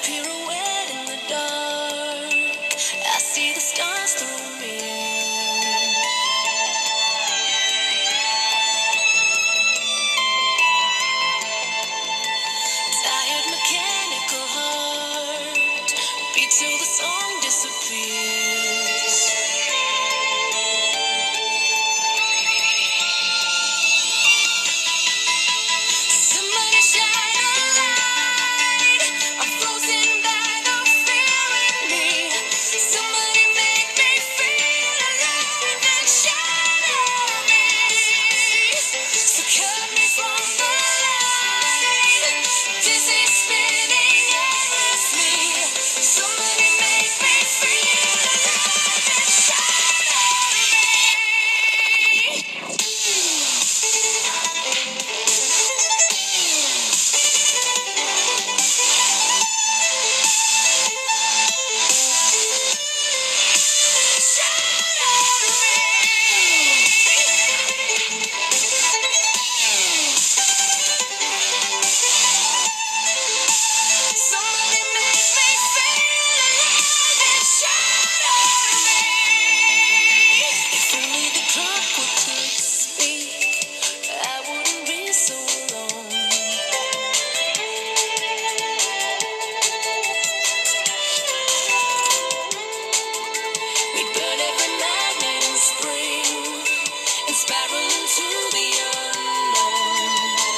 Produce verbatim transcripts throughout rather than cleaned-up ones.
pirouette in the dark. I see the stars through me. Tired mechanical heart beat till the song disappears. Somebody shine a light. I'm frozen by the fear in me. Somebody make me feel alive and shadow me. So cut me from the light. Dizzy spinning endlessly. Somebody make me feel alive and shadow Somebody make me feel alive and shadow me. If only the clock could speak, I wouldn't be so alone. We'd burn every magnet in spring and spiral into the unknown.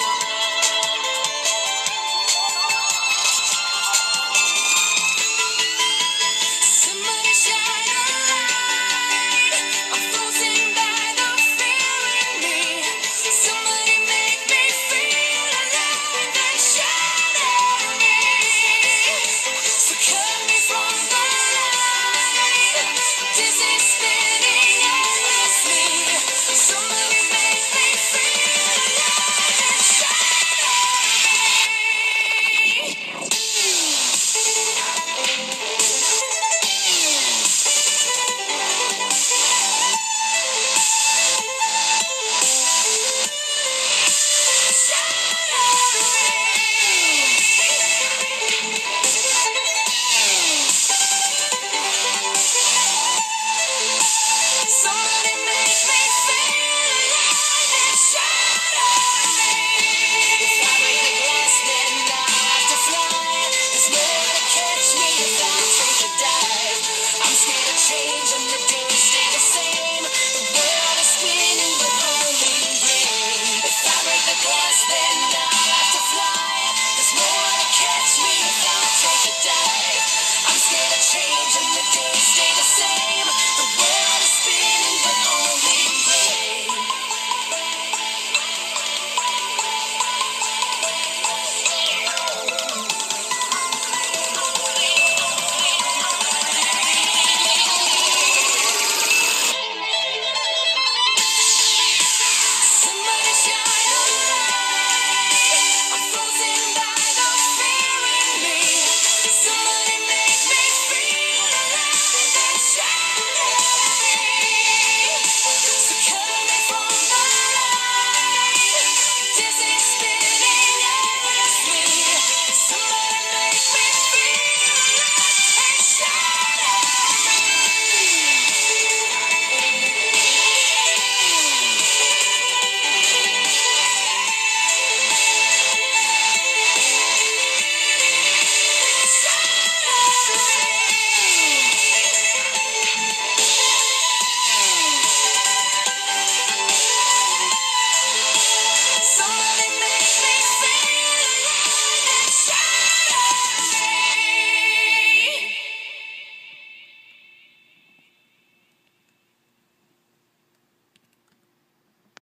Somebody shine a light. I'm frozen by the fear in me. Somebody make me feel alive and shadow me. So cut me from the light. Dizzy spinning endlessly. Somebody make me feel alive and shadow me. Somebody make me feel alive and shadow me. If I break the glass, then I'll have to fly. There's nowhere to catch me if I take a dive. I'm scared of change and the days stay the same. The world is spinning, but only rain. If I break the glass, then I'll have to fly. There's nowhere to catch me if I take a dive. I'm scared of change and the days